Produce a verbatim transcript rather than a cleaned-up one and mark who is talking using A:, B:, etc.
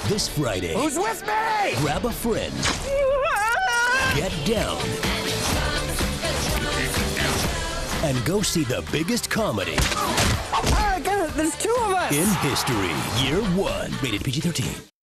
A: This Friday.
B: Who's with me?
A: Grab a friend. Get down. And go see the biggest comedy.
B: Oh, I got it. There's two of us.
A: In history. Year one. Rated P G thirteen.